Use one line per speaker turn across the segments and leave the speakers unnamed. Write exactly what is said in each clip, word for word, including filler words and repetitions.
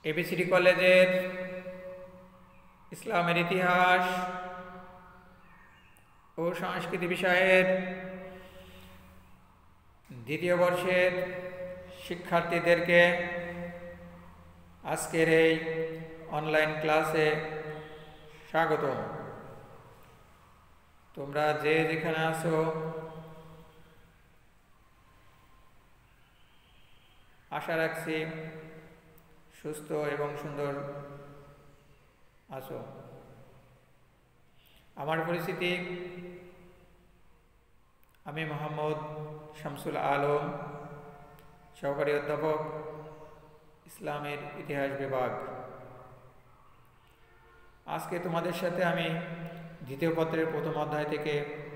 ABCD কলেজের ইসলামের ইতিহাস ও সংস্কৃতি বিষয়ের দ্বিতীয় বর্ষের শিক্ষার্থীদেরকে আজকের এই অনলাইন ক্লাসে স্বাগত। তোমরা যে যেখানে আছো আশা রাখছি সুস্থ এবং সুন্দর আছো। আমার পরিচিতি, আমি মোহাম্মদ শামসুল আলম, সহকারী অধ্যাপক, ইসলামের ইতিহাস বিভাগ। আজকে তোমাদের সাথে আমি দ্বিতীয় পত্রের প্রথম অধ্যায় থেকে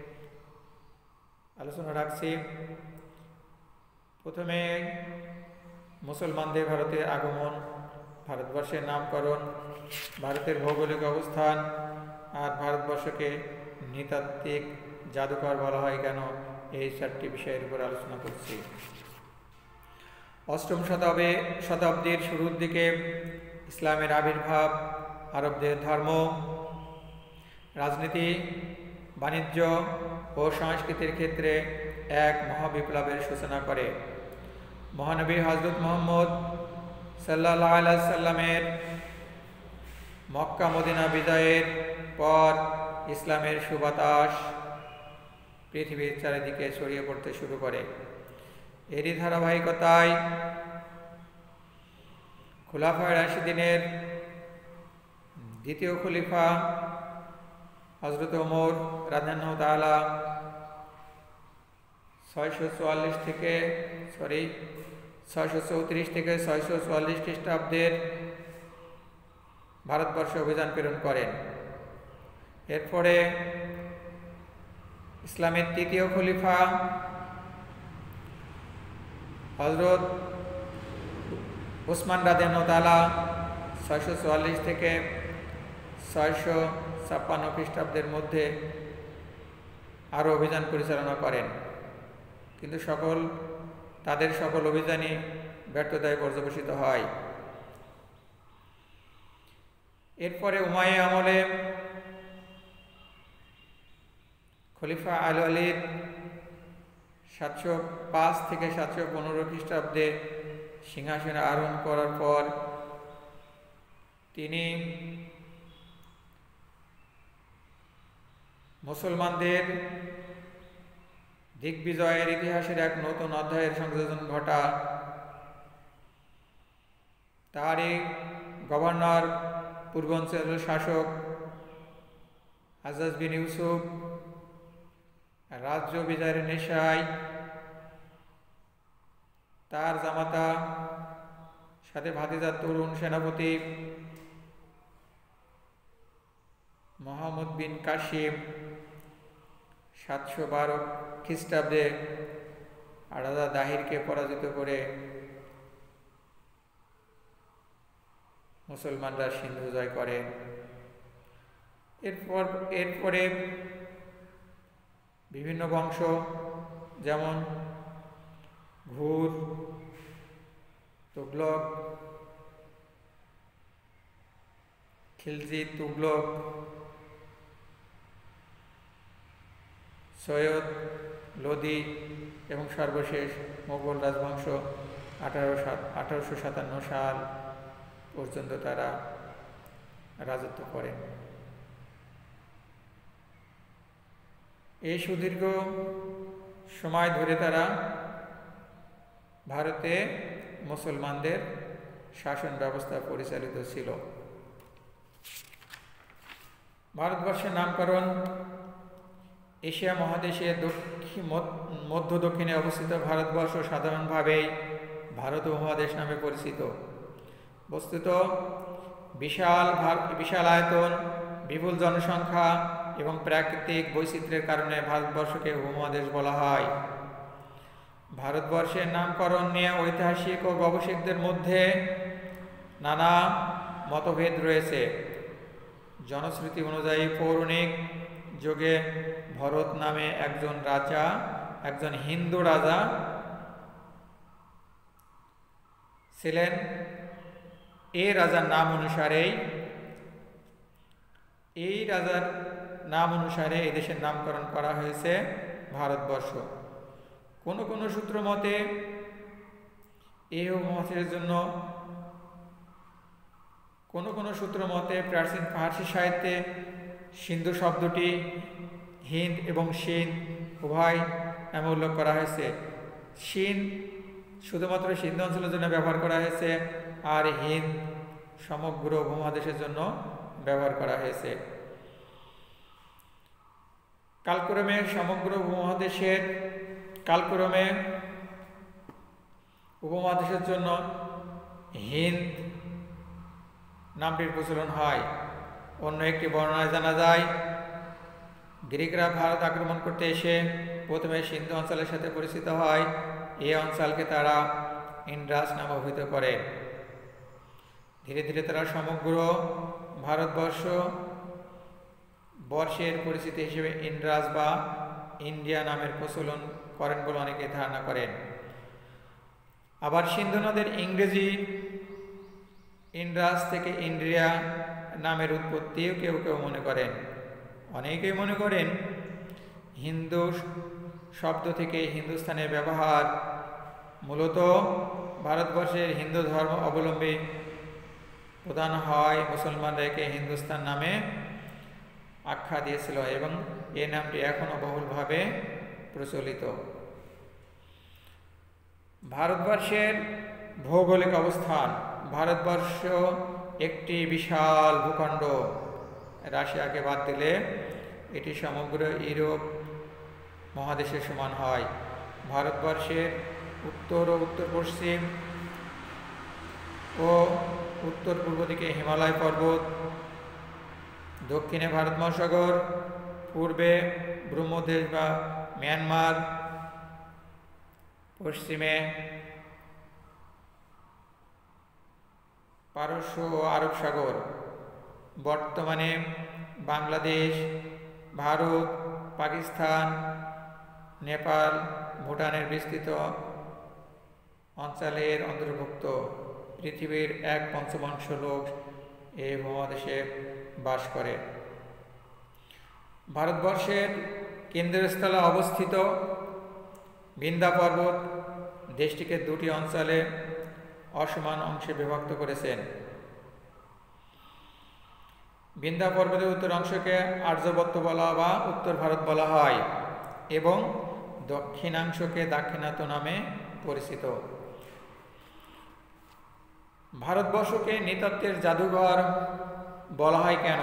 আলোচনা রাখছি। প্রথমে মুসলমানদের ভারতে আগমন, ভারতবর্ষের নামকরণ, ভারতের ভৌগোলিক অবস্থান আর ভারতবর্ষকে নৃতাত্ত্বিক জাদুঘর বলা হয় কেন, এই চারটি বিষয়ের উপর আলোচনা করছি। অষ্টম শতাব্দে শতাব্দীর শুরুর দিকে ইসলামের আবির্ভাব আরবদের ধর্ম, রাজনীতি, বাণিজ্য ও সংস্কৃতির ক্ষেত্রে এক মহাবিপ্লবের সূচনা করে। মহানবী হযরত মুহাম্মদ সাল্লাল্লাহু আলাইহি সাল্লামের মক্কা মদিনা বিজয়ের পর ইসলামের সুবাতাস পৃথিবীর চারিদিকে ছড়িয়ে পড়তে শুরু করে। এরই ধারাবাহিকতায় খুলাফায়ে রাশিদিনের দ্বিতীয় খলিফা হযরত ওমর রাদিয়াল্লাহু তাআলা ছয়শো চুয়াল্লিশ থেকে সরি ছয়শো চৌত্রিশ থেকে ছয়শো চুয়াল্লিশ খ্রিস্টাব্দের ভারতবর্ষে অভিযান প্রেরণ করেন। এরপরে ইসলামের তৃতীয় খলিফা হযরত উসমান রাদিয়াল্লাহু তাআলা ছয়শো চুয়াল্লিশ থেকে ছয়শো ছাপ্পান্ন খ্রিস্টাব্দের মধ্যে আরও অভিযান পরিচালনা করেন, কিন্তু সকল তাদের সকল অভিযানই ব্যর্থতায় পর্যবসিত হয়। এরপরে উমাইয়া আমলে খলিফা আল ওয়ালিদ সাতশো পাঁচ থেকে সাতশো পনেরো খ্রিস্টাব্দে সিংহাসনে আরোহণ করার পর তিনি মুসলমানদের দিগ্বিজয়ের ইতিহাসের এক নতুন অধ্যায়ের সংযোজন ঘটা। তারই গভর্নর পূর্বাঞ্চলের শাসক হাজ্জাজ বিন ইউসুফ রাজ্য বিজয়ের নেশায় তার জামাতা সাথে ভাতিজার তরুণ সেনাপতি মোহাম্মদ বিন কাসিম সাতশো বারো খ্রিস্টাব্দে রাজা দাহিরকে পরাজিত করে মুসলমানরা সিন্ধু জয় করে। এরপর এরপরে বিভিন্ন বংশ যেমন ঘুর, তুগলক, খিলজি, তুগলক, সৈয়দ, লোদি এবং সর্বশেষ মোগল রাজবংশ আঠারো আঠারোশো সাতান্ন সাল পর্যন্ত তারা রাজত্ব করেন। এই সুদীর্ঘ সময় ধরে তারা ভারতে মুসলমানদের শাসন ব্যবস্থা পরিচালিত ছিল। ভারতবর্ষের নামকরণ এশিয়া মহাদেশের দক্ষিণ মধ্য দক্ষিণে অবস্থিত ভারতবর্ষ সাধারণভাবেই ভারত উপমহাদেশ নামে পরিচিত। বস্তুত বিশাল বিশাল আয়তন, বিপুল জনসংখ্যা এবং প্রাকৃতিক বৈচিত্র্যের কারণে ভারতবর্ষকে উপমহাদেশ বলা হয়। ভারতবর্ষের নামকরণ নিয়ে ঐতিহাসিক ও গবেষকদের মধ্যে নানা মতভেদ রয়েছে। জনশ্রুতি অনুযায়ী পৌরাণিক যুগে ভরত নামে একজন রাজা একজন হিন্দু রাজা ছিলেন। এই রাজার নাম অনুসারেই এই রাজার নাম অনুসারে এই দেশের নামকরণ করা হয়েছে ভারতবর্ষ। কোন কোন সূত্র মতে এই উপমহাদেশের জন্য কোন কোন সূত্র মতে প্রাচীন ফার্সি সাহিত্যে সিন্ধু শব্দটি হিন্দ এবং সিন উভয় নামে উল্লেখ করা হয়েছে। সিন শুধুমাত্র সিন্ধু অঞ্চলের জন্য ব্যবহার করা হয়েছে, আর হিন্দ সমগ্র উপমহাদেশের জন্য ব্যবহার করা হয়েছে। কালক্রমে সমগ্র উপমহাদেশের কালক্রমে উপমহাদেশের জন্য হিন্দ নামটির প্রচলন হয়। অন্য একটি বর্ণনায় জানা যায়, গ্রিকরা ভারত আক্রমণ করতে এসে প্রথমে সিন্ধু অঞ্চলের সাথে পরিচিত হয়। এই অঞ্চলকে তারা ইন্দ্রাস নামে অভিহিত করে। ধীরে ধীরে তারা সমগ্র ভারতবর্ষ বর্ষের পরিচিতি হিসেবে ইন্দ্রাস বা ইন্ডিয়া নামের প্রচলন করেন বলে অনেকে ধারণা করেন। আবার সিন্ধু নদের ইংরেজি ইন্দ্রাস থেকে ইন্ডিয়া নামের উৎপত্তিও কেউ কেউ মনে করেন। অনেকেই মনে করেন হিন্দু শব্দ থেকে হিন্দুস্তানের ব্যবহার মূলত ভারতবর্ষের হিন্দু ধর্ম অবলম্বী প্রধান হয় মুসলমানরা একে হিন্দুস্তান নামে আখ্যা দিয়েছিল এবং এই নামটি এখনও বহুলভাবে প্রচলিত। ভারতবর্ষের ভৌগোলিক অবস্থান। ভারতবর্ষ একটি বিশাল ভূখণ্ড। রাশিয়াকে বাদ দিলে এটি সমগ্র ইউরোপ মহাদেশের সমান হয়। ভারতবর্ষের উত্তর ও উত্তর পশ্চিম ও উত্তর পূর্ব দিকে হিমালয় পর্বত, দক্ষিণে ভারত মহাসাগর, পূর্বে ব্রহ্মদেশ বা মিয়ানমার, পশ্চিমে পারস্য ও আরব সাগর। বর্তমানে বাংলাদেশ, ভারত, পাকিস্তান, নেপাল, ভুটানের বিস্তৃত অঞ্চলের অন্তর্ভুক্ত। পৃথিবীর এক পঞ্চমাংশ লোক এই উপমহাদেশে বাস করে। ভারতবর্ষের কেন্দ্রস্থলে অবস্থিত বিন্ধ্যা পর্বত দেশটিকে দুটি অঞ্চলে অসমান অংশে বিভক্ত করেছেন। বিন্ধ্যা পর্বতের উত্তর অংশকে আর্যবত্ত বলা বা উত্তর ভারত বলা হয় এবং দক্ষিণাংশকে দাক্ষিণাত্য নামে পরিচিত। ভারতবর্ষকে নৃতত্ত্বের জাদুঘর বলা হয় কেন?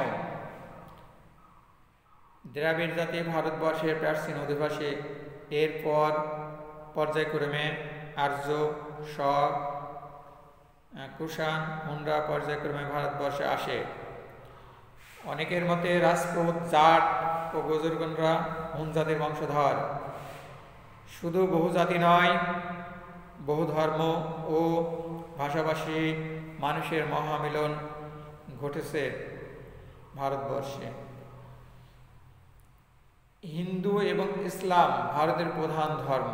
দ্রাবিড় জাতি ভারতবর্ষের প্রাচীন অধিবাসী। এরপর পর্যায়ক্রমে আর্য, শক, কুষাণ, হুন্ডা পর্যায়ক্রমে ভারতবর্ষে আসে। অনেকের মতে রাজপুত, জাট ও গুজরগণরা হুন জাতির বংশধর। শুধু বহু জাতি নয়, বহু ধর্ম ও ভাষাভাষী মানুষের মহামিলন ঘটেছে ভারতবর্ষে। হিন্দু এবং ইসলাম ভারতের প্রধান ধর্ম,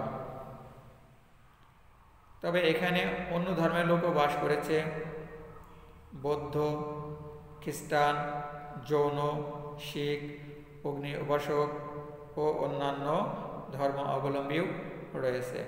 তবে এখানে অন্য ধর্মের লোকও বাস করেছে। বৌদ্ধ, খ্রিস্টান, জৈন, শিখ, অগ্নি উপাসক ও অন্যান্য ধর্ম অবলম্বীও রয়েছে।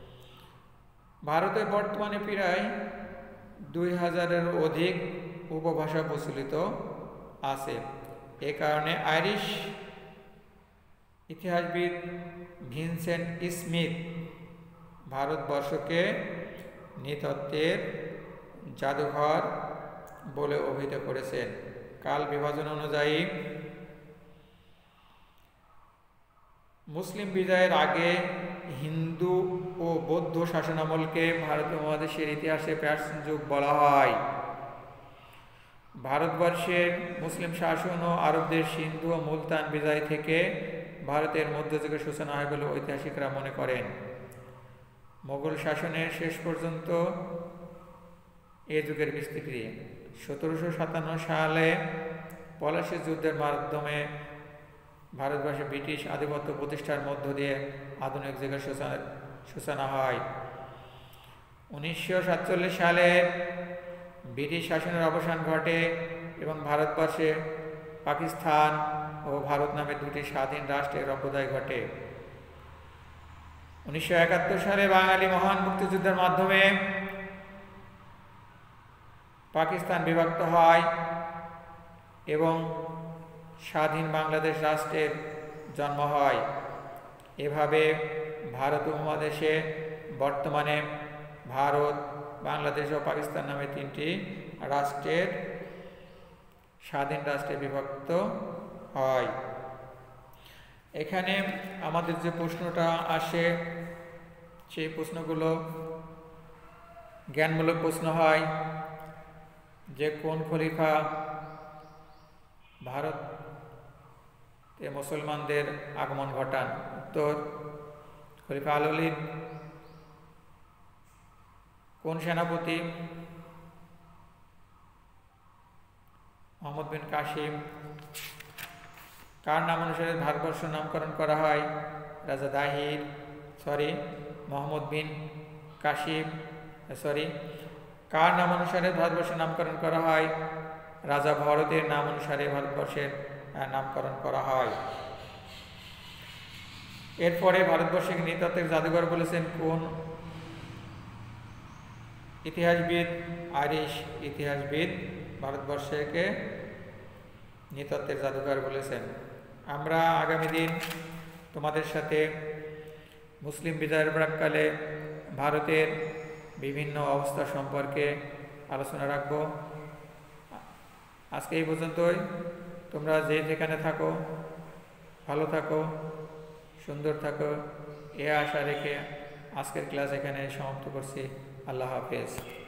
ভারতে বর্তমানে প্রায় দুই হাজারের অধিক উপভাষা প্রচলিত আছে। এ কারণে আইরিশ ইতিহাসবিদ ভিনসেন্ট স্মিথ ভারতবর্ষকে নৃতত্ত্বের জাদুঘর বলে অভিহিত করেছেন। কাল বিভাজন অনুযায়ী মুসলিম বিজয়ের আগে হিন্দু ও বৌদ্ধ শাসনামলকে ভারতীয় মহাদেশের ইতিহাসে প্রাচীন যুগ বলা হয়। ভারতবর্ষের মুসলিম শাসন ও আরবদের সিন্ধু ও মুলতান বিজয় থেকে ভারতের মধ্যযুগের সূচনা হয় বলে ঐতিহাসিকরা মনে করেন। মোগল শাসনের শেষ পর্যন্ত এ যুগের বিস্তৃতি। সতেরোশো সাতান্ন সালে পলাশী যুদ্ধের মাধ্যমে ভারতবর্ষে ব্রিটিশ আধিপত্য প্রতিষ্ঠার মধ্য দিয়ে আধুনিক যুগের সূচনা হয়। উনিশশো সাতচল্লিশ সালে ব্রিটিশ শাসনের অবসান ঘটে এবং ভারতবর্ষে পাকিস্তান ও ভারত নামে দুটি স্বাধীন রাষ্ট্রের অভ্যুদয় ঘটে। উনিশশো একাত্তর সালে বাঙালি মহান মুক্তিযুদ্ধের মাধ্যমে পাকিস্তান বিভক্ত হয় এবং স্বাধীন বাংলাদেশ রাষ্ট্রের জন্ম হয়। এভাবে ভারত উপমহাদেশে বর্তমানে ভারত, বাংলাদেশ ও পাকিস্তান নামে তিনটি রাষ্ট্রের স্বাধীন রাষ্ট্রে বিভক্ত হয়। এখানে আমাদের যে প্রশ্নটা আসে সেই প্রশ্নগুলো জ্ঞানমূলক প্রশ্ন হয় যে কোন খলিফা ভারতে মুসলমানদের আগমন ঘটান? উত্তর খলিফা আল ওলীদ। কোন সেনাপতি? মোহাম্মদ বিন কাসিম। কার নাম অনুসারে ভারতবর্ষ নামকরণ করা হয়? রাজা দাহির সরি মোহাম্মদ বিন কাসিম সরি কার নাম অনুসারে ভারতবর্ষের নামকরণ করা হয়? রাজা ভরতের নাম অনুসারে ভারতবর্ষের নামকরণ করা হয়। এরপরে ভারতবর্ষকে নৃতাত্ত্বিক জাদুঘর বলেছেন কোন ইতিহাসবিদ? আইরিশ ইতিহাসবিদ ভারতবর্ষকে নৃতাত্ত্বিক জাদুঘর বলেছেন। আমরা আগামী দিন তোমাদের সাথে মুসলিম বিজয়ের প্রাক্কালে ভারতের বিভিন্ন অবস্থা সম্পর্কে আলোচনা রাখব। আজকে এই পর্যন্তই। তোমরা যে যেখানে থাকো ভালো থাকো, সুন্দর থাকো, এ আশা রেখে আজকের ক্লাস এখানে সমাপ্ত করছি। আল্লাহ হাফেজ।